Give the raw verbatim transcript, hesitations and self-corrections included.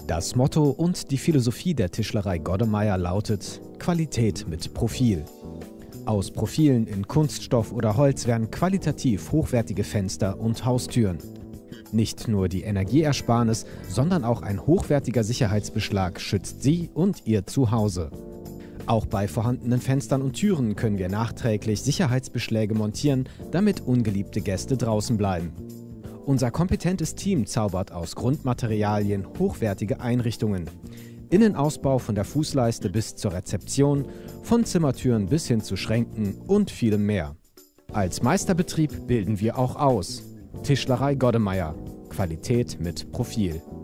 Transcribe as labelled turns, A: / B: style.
A: Das Motto und die Philosophie der Tischlerei Goddemeyer lautet Qualität mit Profil. Aus Profilen in Kunststoff oder Holz werden qualitativ hochwertige Fenster und Haustüren. Nicht nur die Energieersparnis, sondern auch ein hochwertiger Sicherheitsbeschlag schützt Sie und Ihr Zuhause. Auch bei vorhandenen Fenstern und Türen können wir nachträglich Sicherheitsbeschläge montieren, damit ungeliebte Gäste draußen bleiben. Unser kompetentes Team zaubert aus Grundmaterialien hochwertige Einrichtungen. Innenausbau von der Fußleiste bis zur Rezeption, von Zimmertüren bis hin zu Schränken und vielem mehr. Als Meisterbetrieb bilden wir auch aus. Tischlerei Goddemeyer. Qualität mit Profil.